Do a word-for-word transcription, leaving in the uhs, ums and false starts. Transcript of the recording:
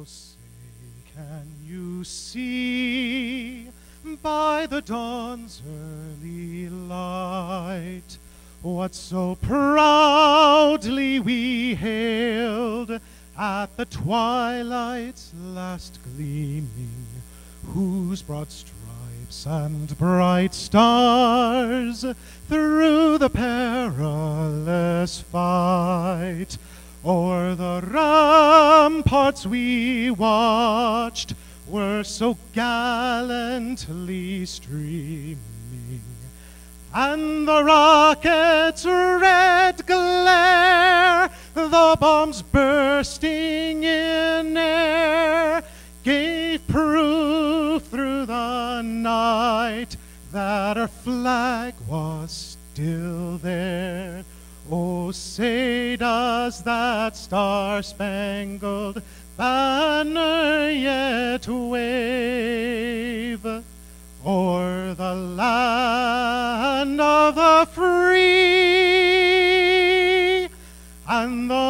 Say, can you see by the dawn's early light what so proudly we hailed at the twilight's last gleaming, whose broad stripes and bright stars through the perilous fight o'er the ramparts we watched were so gallantly streaming, and the rocket's red glare, the bombs bursting in air, gave proof through the night that our flag was still there. Oh, say does that star-spangled banner yet wave o'er the land of the free and the